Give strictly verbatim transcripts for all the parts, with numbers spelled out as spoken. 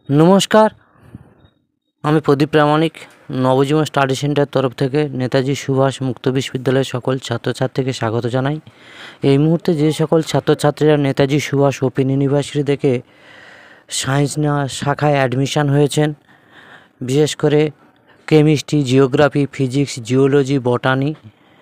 নমস্কার, আমি প্রদীপ প্রামাণিক নবজীবন study centre তরফ থেকে নেতাজি সুভাষ মুক্ত বিশ্ববিদ্যালয়ের সকল ছাত্রছাত্রীকে স্বাগত জানাই। এই মুহূর্তে যে সকল ছাত্রছাত্রীরা নেতাজি সুভাষ ওপেন ইউনিভার্সিটি থেকে সায়েন্স নেওয়া শাখায় অ্যাডমিশান হয়েছেন, বিশেষ করে chemistry, geography, physics, geology, botany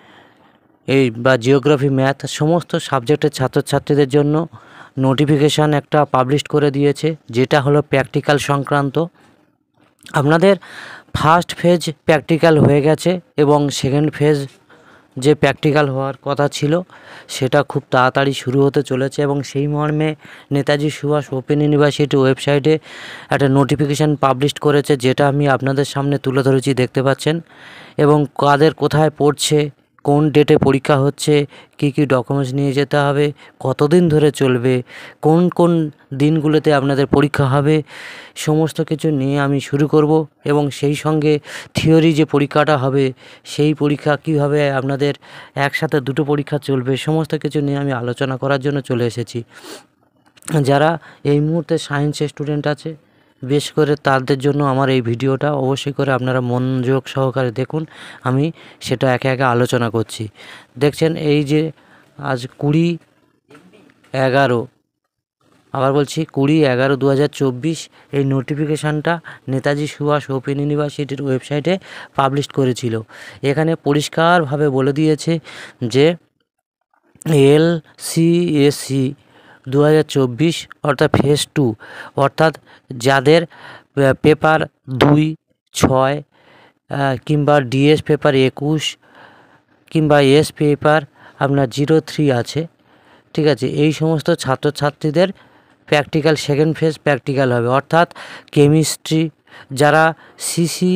এই বা জিওগ্রাফি, ম্যাথ সমস্ত সাবজেক্টের ছাত্রছাত্রীদের জন্য নোটিফিকেশান একটা পাবলিশ করে দিয়েছে, যেটা হলো প্র্যাকটিক্যাল সংক্রান্ত। আপনাদের ফার্স্ট ফেজ প্র্যাকটিক্যাল হয়ে গেছে এবং সেকেন্ড ফেজ যে প্র্যাকটিক্যাল হওয়ার কথা ছিল সেটা খুব তাড়াতাড়ি শুরু হতে চলেছে এবং সেই মর্মে নেতাজি সুভাষ ওপেন ইউনিভার্সিটি ওয়েবসাইটে একটা নোটিফিকেশান পাবলিশ করেছে, যেটা আমি আপনাদের সামনে তুলে ধরেছি, দেখতে পাচ্ছেন। এবং কাদের কোথায় পড়ছে, কোন ডেটে পরীক্ষা হচ্ছে, কী কী ডকুমেন্টস নিয়ে যেতে হবে, কতদিন ধরে চলবে, কোন কোন দিনগুলোতে আপনাদের পরীক্ষা হবে, সমস্ত কিছু নিয়ে আমি শুরু করব। এবং সেই সঙ্গে থিওরি যে পরীক্ষাটা হবে সেই পরীক্ষা কীভাবে আপনাদের একসাথে দুটো পরীক্ষা চলবে, সমস্ত কিছু নিয়ে আমি আলোচনা করার জন্য চলে এসেছি। যারা এই মুহূর্তে সায়েন্সের স্টুডেন্ট আছে, বেশ করে তাদের জন্য আমার এই ভিডিওটা অবশ্যই করে আপনারা মনোযোগ সহকারে দেখুন, আমি সেটা একে একে আলোচনা করছি। দেখছেন এই যে আজ কুড়ি এগারো আবার বলছি কুড়ি এগারো দু হাজার চব্বিশ এই নোটিফিকেশানটা নেতাজি সুভাষ ওপেন ইউনিভার্সিটির ওয়েবসাইটে পাবলিশ করেছিল। এখানে পরিষ্কারভাবে বলে দিয়েছে যে এল সি এস সি দু হাজার চব্বিশ অর্থাৎ ফেজ টু, অর্থাৎ যাদের পেপার দুই ছয় কিংবা ডিএস পেপার একুশ কিংবা এস পেপার আপনার জিরো থ্রি আছে, ঠিক আছে, এই সমস্ত ছাত্রছাত্রীদের প্র্যাকটিক্যাল সেকেন্ড ফেজ প্র্যাকটিক্যাল হবে। অর্থাৎ কেমিস্ট্রি যারা CC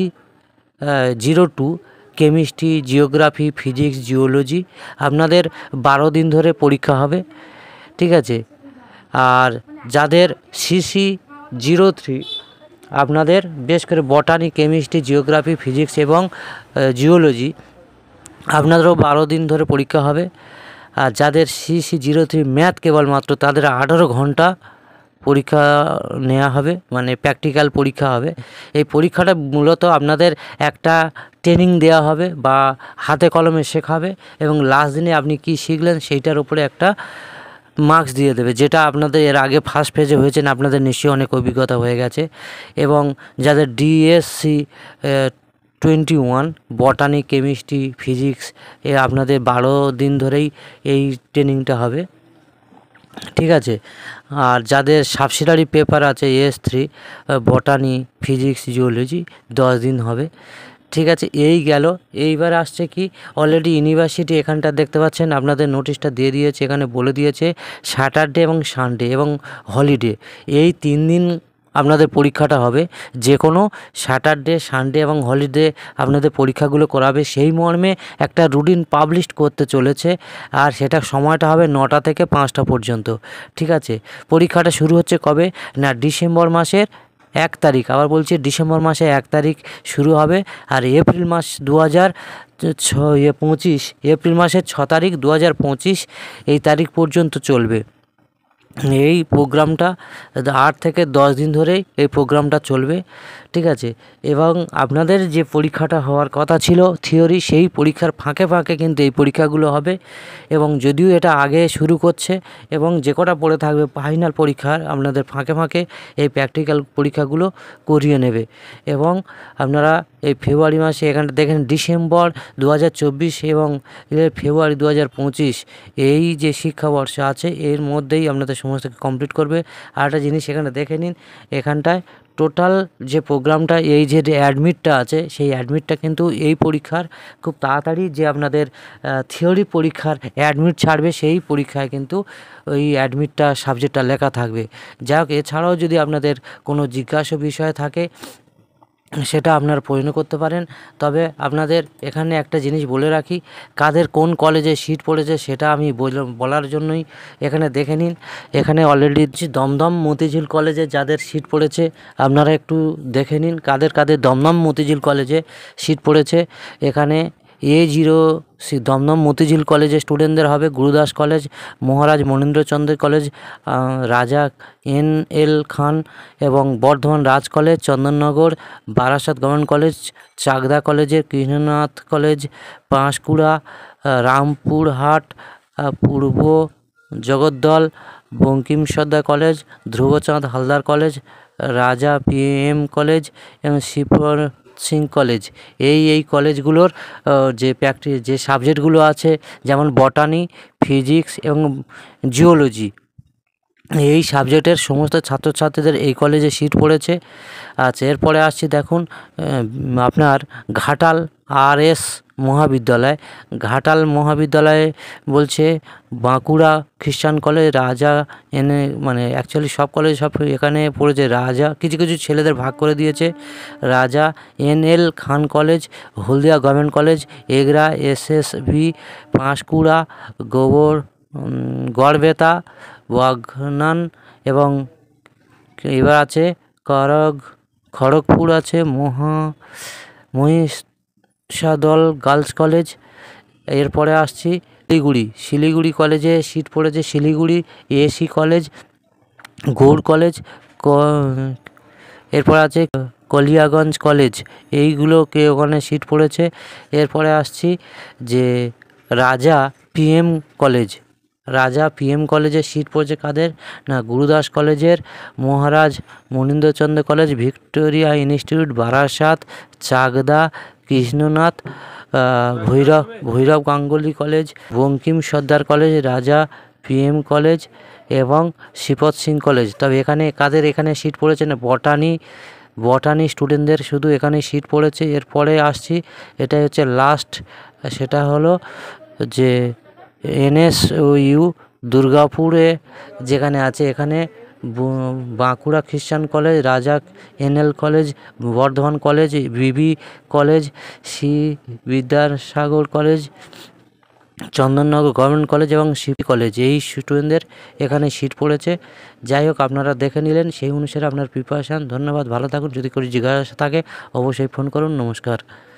zero two chemistry, geography, physics, geology আপনাদের বারো দিন ধরে পরীক্ষা হবে, ঠিক আছে। আর যাদের সিসি জিরো থ্রি আপনাদের বেশ করে বটানি, কেমিস্ট্রি, জিওগ্রাফি, ফিজিক্স এবং জিওলজি আপনাদেরও বারো দিন ধরে পরীক্ষা হবে। আর যাদের সিসি জিরো থ্রি ম্যাথ কেবলমাত্র তাদের আঠারো ঘন্টা পরীক্ষা নেওয়া হবে, মানে প্র্যাকটিক্যাল পরীক্ষা হবে। এই পরীক্ষাটা মূলত আপনাদের একটা ট্রেনিং দেওয়া হবে বা হাতে কলমে শেখাবে এবং লাস্ট দিনে আপনি কি শিখলেন সেইটার উপরে একটা মার্কস দিয়ে দেবে, যেটা আপনাদের এর আগে ফার্স্ট ফেজে হয়েছেন আপনাদের নিশ্চয়ই অনেক অভিজ্ঞতা হয়ে গেছে। এবং যাদের DSC twenty one botany, chemistry, physics এ আপনাদের বারো দিন ধরেই এই ট্রেনিংটা হবে, ঠিক আছে। আর যাদের সাবসিডারি পেপার আছে S three botany, physics, geology দশ দিন হবে, ঠিক আছে। এই গেল। এইবার আসছে কি, অলরেডি ইউনিভার্সিটি এখানটা দেখতে পাচ্ছেন আপনাদের নোটিশটা দিয়ে দিয়েছে, এখানে বলে দিয়েছে স্যাটারডে এবং সানডে এবং হলিডে এই তিন দিন আপনাদের পরীক্ষাটা হবে। যে কোনো স্যাটারডে, সানডে এবং হলিডে আপনাদের পরীক্ষাগুলো করাবে, সেই মর্মে একটা রুটিন পাবলিশ করতে চলেছে। আর সেটা সময়টা হবে নটা থেকে পাঁচটা পর্যন্ত, ঠিক আছে। পরীক্ষাটা শুরু হচ্ছে কবে না, ডিসেম্বর মাসের এক তারিখ, আবার বলছি ডিসেম্বর মাসে এক তারিখ শুরু হবে। আর এপ্রিল মাস দু হাজার ছ পঁচিশ এপ্রিল মাসের ছ তারিখ দু হাজার পঁচিশ এই তারিখ পর্যন্ত চলবে এই প্রোগ্রামটা। আট থেকে দশ দিন ধরেই এই প্রোগ্রামটা চলবে, ঠিক আছে। এবং আপনাদের যে পরীক্ষাটা হওয়ার কথা ছিল থিওরি, সেই পরীক্ষার ফাঁকে ফাঁকে কিন্তু এই পরীক্ষাগুলো হবে। এবং যদিও এটা আগে শুরু করছে এবং যে কটা পড়ে থাকবে ফাইনাল পরীক্ষার আপনাদের ফাঁকে ফাঁকে এই প্র্যাকটিক্যাল পরীক্ষাগুলো করিয়ে নেবে। এবং আপনারা এই ফেব্রুয়ারি মাসে এখানটা দেখেন ডিসেম্বর দু হাজার চব্বিশ এবং ফেব্রুয়ারি দু হাজার পঁচিশ এই যে শিক্ষাবর্ষ আছে এর মধ্যেই আপনাদের সমস্ত কমপ্লিট করবে। আর একটা জিনিস এখানে দেখে নিন, এখানটায় টোটাল যে প্রোগ্রামটা এই যে অ্যাডমিটটা আছে সেই অ্যাডমিটটা কিন্তু এই পরীক্ষার খুব তাড়াতাড়ি যে আপনাদের থিওরি পরীক্ষার অ্যাডমিট ছাড়বে সেই পরীক্ষায় কিন্তু ওই অ্যাডমিটটা সাবজেক্টটা লেখা থাকবে। যাই হোক, এছাড়াও যদি আপনাদের কোনো জিজ্ঞাসা বিষয় থাকে সেটা আপনারা প্রশ্ন করতে পারেন। তবে আপনাদের এখানে একটা জিনিস বলে রাখি, কাদের কোন কলেজে সিট পড়েছে সেটা আমি বলার জন্যই এখানে দেখে নিন। এখানে অলরেডি দমদম মতিঝিল কলেজে যাদের সিট পড়েছে আপনারা একটু দেখে নিন কাদের কাদের দমদম মতিঝিল কলেজে সিট পড়েছে। এখানে A zero C Dumdum Motijheel কলেজের স্টুডেন্টদের হবে। Gurudas college, Maharaj Manindrachandra college, Raja N L Khan এবং Bardhaman Raj college, Chandannagar Barasat government college, Chakdah কলেজের কৃষ্ণনাথ কলেজ, পাঁশকুড়া রামপুরহাট পূর্ব Jagaddal Bankim Sardar college, Dhrubachand Haldar college, Raja P M college এবং শিবর সিং কলেজ। এই এই কলেজগুলোর যে প্র্যাকটিস যে সাবজেক্টগুলো আছে, যেমন বটানি, ফিজিক্স এবং জিওলজি, এই সাবজেক্টের সমস্ত ছাত্রছাত্রীদের এই কলেজে সিট পড়েছে। আচ্ছা, এরপরে আসছি দেখুন আপনার ঘাটাল আর এস মহাবিদ্যালয়। ঘাটাল মহাবিদ্যালয়ে বলছে বাঁকুড়া খ্রিস্টান কলেজ, রাজা এনে মানে অ্যাকচুয়ালি সব কলেজ সব এখানে পড়েছে। রাজা কিছু কিছু ছেলেদের ভাগ করে দিয়েছে। Raja N L Khan college, Haldia government college, Egra S S V, Panskura গোবর গড়বেতা ওয়াঘনান এবং এবার আছে খড়গ খড়গপুর আছে মহা মহিষাদল গার্লস কলেজ। এরপরে আসছি শিলিগুড়ি। শিলিগুড়ি কলেজে সিট পড়েছে Siliguri AC college, Gour college. এরপর আছে কলিয়াগঞ্জ কলেজ, এইগুলোকে ওখানে সিট পড়েছে। এরপরে আসছি যে Raja PM college. Raja PM কলেজের সিট পড়েছে কাদের না, গুরুদাস কলেজের, Maharaj Manindrachandra college, Victoria institute Barasat, Chakdah Krishnanath, Bhairab Bhairab Ganguly college, Bankim Sardar college, Raja PM college এবং শিবত সিং কলেজ। তবে এখানে কাদের এখানে সিট পড়েছে না, বটানি বটানি স্টুডেন্টদের শুধু এখানে সিট পড়েছে। এরপরে আসছি, এটাই হচ্ছে লাস্ট, সেটা হলো যে এনএসইউ দুর্গাপুরে যেখানে আছে, এখানে Bankura Christian college, Raja NL college, Bardhaman college, BB college, Shri Vidyasagar college, Chandannagar government college এবং সিপি কলেজ, এই স্টুডেন্টদের এখানে সিট পড়েছে। যাই হোক, আপনারা দেখে নিলেন, সেই অনুসারে আপনার প্রিপারেশান। ধন্যবাদ, ভালো থাকুন। যদি কোনো জিজ্ঞাসা থাকে অবশ্যই ফোন করুন। নমস্কার।